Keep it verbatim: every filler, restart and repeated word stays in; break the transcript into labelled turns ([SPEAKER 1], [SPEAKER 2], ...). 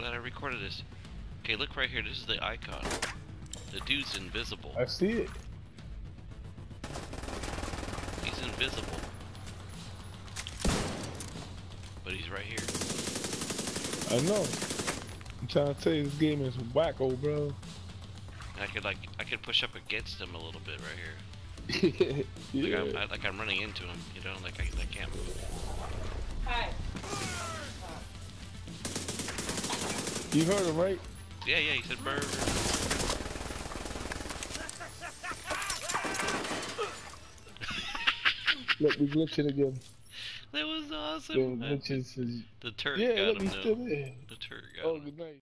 [SPEAKER 1] glad I recorded this. Okay, look right here. This is the icon. The dude's invisible.
[SPEAKER 2] I see it.
[SPEAKER 1] He's invisible. But he's right here.
[SPEAKER 2] I know. I'm trying to tell you, this game is wacko, bro.
[SPEAKER 1] I could like, I could push up against him a little bit right here.
[SPEAKER 2] Yeah.
[SPEAKER 1] Like I'm, I, like I'm running into him, you know, like I, I can't move.
[SPEAKER 3] Hi.
[SPEAKER 2] You heard him, right?
[SPEAKER 1] Yeah, yeah, he said burger.
[SPEAKER 2] Look, we glitching again.
[SPEAKER 1] That was awesome.
[SPEAKER 2] The glitches is...
[SPEAKER 1] The turret
[SPEAKER 2] Yeah,
[SPEAKER 1] got
[SPEAKER 2] look,
[SPEAKER 1] him
[SPEAKER 2] he's
[SPEAKER 1] though.
[SPEAKER 2] still there.
[SPEAKER 1] The turret got
[SPEAKER 2] Oh,
[SPEAKER 1] him.
[SPEAKER 2] good night.